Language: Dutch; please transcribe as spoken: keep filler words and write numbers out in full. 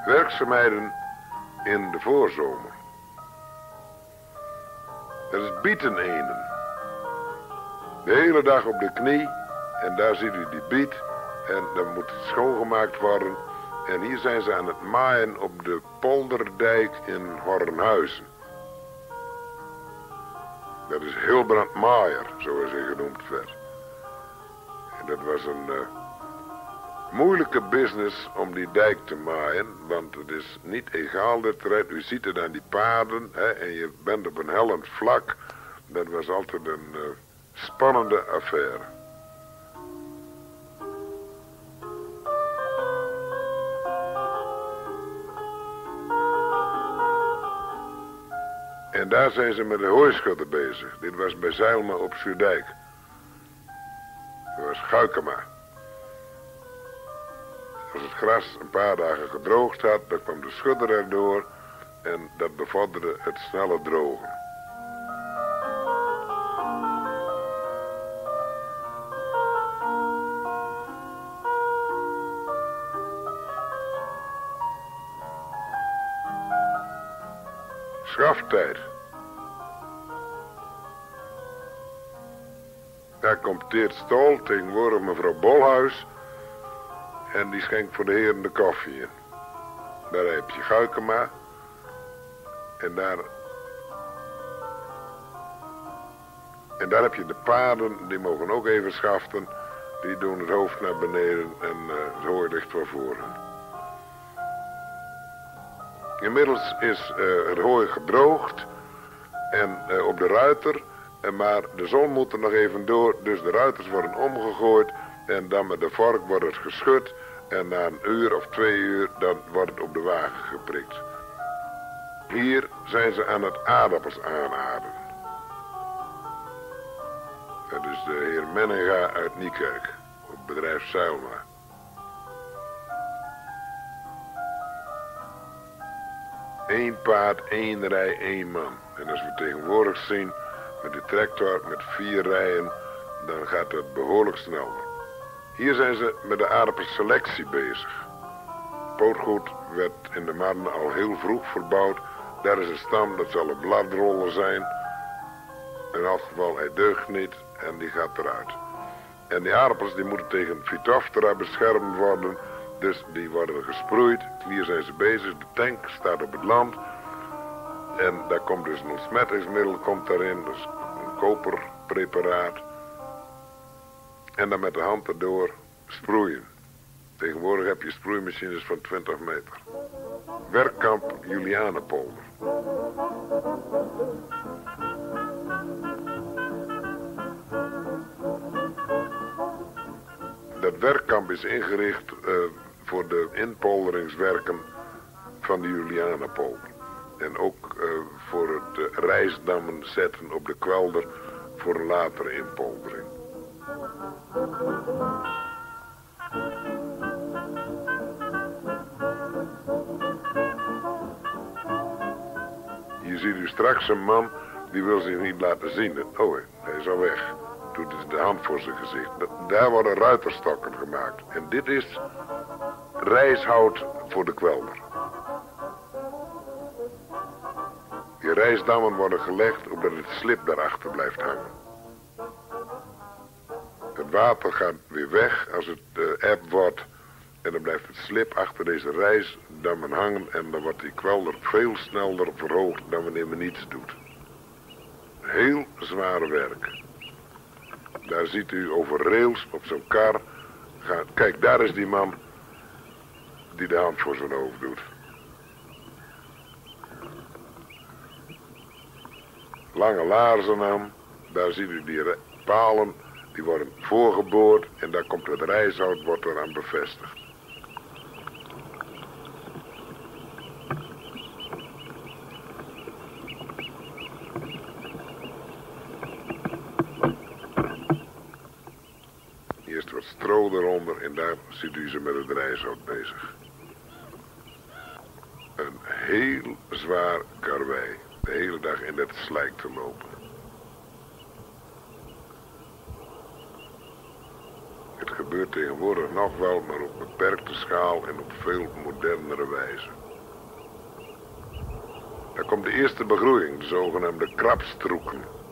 Werkzaamheden in de voorzomer. Dat is bietenenen. De hele dag op de knie. En daar ziet u die biet. En dan moet het schoongemaakt worden. En hier zijn ze aan het maaien op de polderdijk in Hornhuizen. Dat is Hilbrand Maaier, zoals hij genoemd werd. En dat was een uh, moeilijke business om die dijk te maaien. Want het is niet egaal dit terrein. U ziet het aan die paden. Hè, en je bent op een hellend vlak. Dat was altijd een uh, spannende affaire. En daar zijn ze met de hooischudden bezig. Dit was bij Zijlma op Zuurdijk. Dat was Guikema. Als het gras een paar dagen gedroogd had, dan kwam de schudder erdoor en dat bevorderde het snelle drogen. Schaftijd. Daar komt Teert Stol, tegenwoordig mevrouw Bolhuis. En die schenkt voor de heren de koffie in. Daar heb je Guikema. En daar... En daar heb je de paarden, die mogen ook even schaften. Die doen het hoofd naar beneden en uh, het hooi ligt voor voor hen. Inmiddels is uh, het hooi gedroogd en uh, op de ruiter, en maar de zon moet er nog even door, dus de ruiters worden omgegooid en dan met de vork wordt het geschud en na een uur of twee uur dan wordt het op de wagen geprikt. Hier zijn ze aan het aardappels aanaarden. Dat is de heer Menninga uit Niekerk, op bedrijf Zijlma. Eén paard, één rij, één man. En als we tegenwoordig zien met de tractor met vier rijen, dan gaat het behoorlijk snel. Hier zijn ze met de aardappelselectie bezig. Pootgoed werd in de Marne al heel vroeg verbouwd. Daar is een stam, dat zal een bladroller zijn. In elk geval, hij deugt niet en die gaat eruit. En die aardappels die moeten tegen Phytophthora beschermd worden. Dus die worden gesproeid. Hier zijn ze bezig. De tank staat op het land. En daar komt dus een ontsmettingsmiddel komt daarin. Dus een koperpreparaat. En dan met de hand erdoor sproeien. Tegenwoordig heb je sproeimachines van twintig meter. Werkkamp Julianenpolder. Dat werkkamp is ingericht uh, voor de inpolderingswerken van de Julianenpolder. En ook uh, voor het uh, rijstdammen zetten op de kwelder voor een latere inpoldering. Hier ziet u straks een man die wil zich niet laten zien. Oh, hij is al weg. Doet dus de hand voor zijn gezicht. Daar worden ruiterstokken gemaakt. En dit is rijshout voor de kwelder. Die rijsdammen worden gelegd opdat het slip daarachter blijft hangen. Het water gaat weer weg als het uh, eb wordt. En dan blijft het slip achter deze rijsdammen hangen. En dan wordt die kwelder veel sneller verhoogd dan wanneer men niets doet. Heel zware werk. Daar ziet u over rails op zo'n kar. Gaan. Kijk, daar is die man die de hand voor zijn hoofd doet. Lange laarzen aan. Daar ziet u die palen. Die worden voorgeboord. En daar komt het rijshout wordt eraan bevestigd. Eerst wat stro eronder en daar ziet u ze met het rijshout bezig. Een heel zwaar karwei. De hele dag in dat slijk te lopen. Het gebeurt gebeurt tegenwoordig nog wel, maar op beperkte schaal en op veel modernere wijze. Dan komt de eerste begroeiing, de zogenaamde krapstroeken.